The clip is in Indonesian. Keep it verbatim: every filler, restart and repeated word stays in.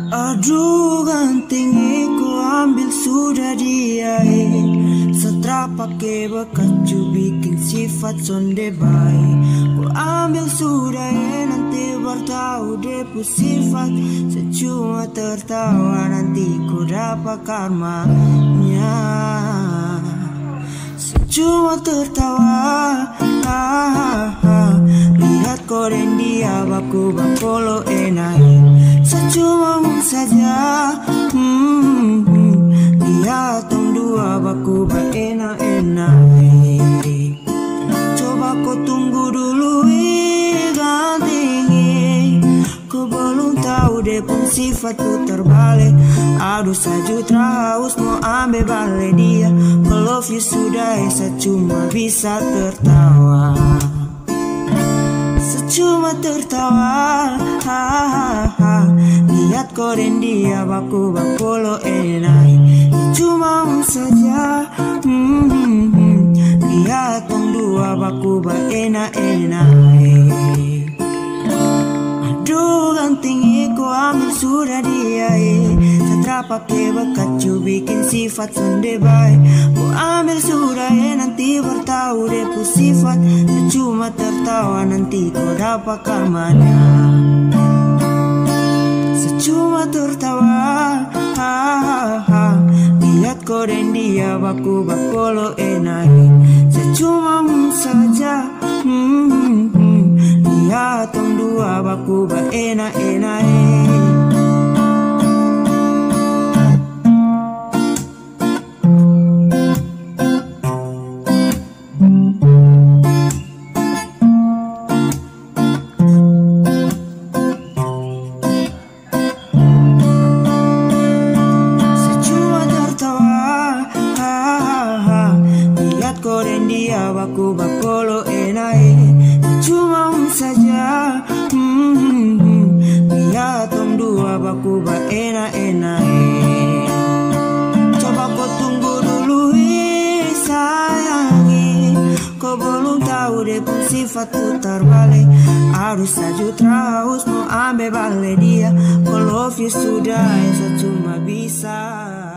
Aduh gantingnya ku ambil sudah dia eh. Setelah pakai bekas cu bikin sifat sonde baik. Ku ambil sudah eh, nanti bertahu depu sifat. Secuma tertawa nanti ku dapat karmanya. Secuma tertawa ah, ah, ah. Lihat koren dia baku bakolo enak. Secuma saja hmm, hmm. Lihat tong dua baku ba enak-enak. Coba kau tunggu dulu eh, ganti. Kau belum tahu deh pun sifatku terbalik. Aduh saju terhaus mau ambil balik dia. Kau love you sudah saya cuma bisa tertawa. Cuma tertawa ha, ha, ha. Lihat koren dia baku bakolo enak. Cuma saja hmm, hmm, hmm. Lihat tong dua baku ba enak-enak. Aduh ganting ku ambil sudah dia eh. Setelah pakai bekas cu bikin sifat sonde baik. Ku ambil sudah eh, nanti bertahu depu sifat. Cuma tertawa nanti kau dapat karmanya. Secuma tertawa ha, ha, ha. Lihat koren dia baku bakolo enak. Secuma saja hmm, hmm, hmm. Lihat tong dua baku ba enak-enak. Koren dia baku bakolo enak. Cuma saja hmm, hmm, hmm. Lihat tong dua baku ba enak-enak. Coba kau tunggu dulu eh, sayangi. Kau belum tahu deh pun sifatku terbalik. Harus saju terus mau ambil balik dia. Kau love you sudah saya cuma bisa